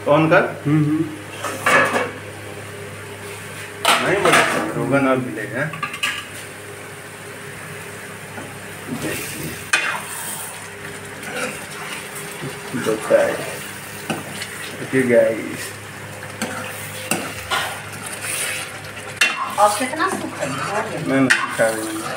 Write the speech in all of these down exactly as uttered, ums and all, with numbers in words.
On कर। हम्म नहीं बोले रोगन और मिलेगा। गाइस और कितना सूखा है? मैंने सूखा भी नहीं।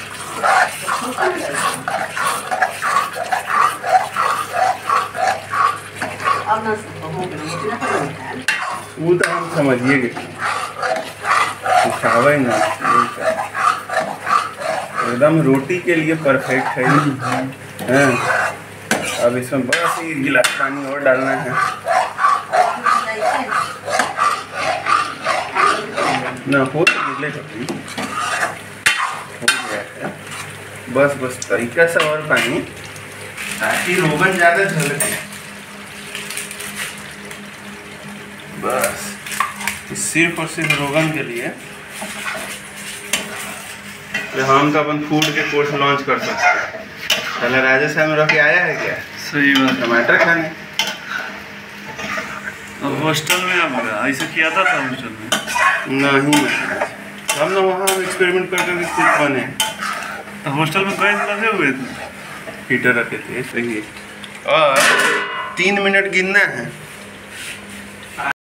अब ना सूखा हो गया, वो तो हम समझिए कि सूखावा ही ना, एकदम रोटी के लिए परफेक्ट है। हैं अब इसमें बस एक गिलास पानी और डालना है ना, हो तो गिले कभी हो गया है। बस बस तरीका से और पानी, ताकि रोगन ज़्यादा झलके। बस सिर्फ और सिर्फ रोगन के लिए हम तो अपन फूड के कोर्स लॉन्च कर सकते हैं। पहले राजस्थान में रह के आया है क्या? सही बात। टमाटर खाने हॉस्टल में अब ऐसे किया था हॉस्टल में नहीं, हम ना वहाँ एक्सपेरिमेंट कर करके खुद बने। तो हॉस्टल में गैस लगे हुए थे, हीटर रखे थे। और तीन मिनट गिनना है।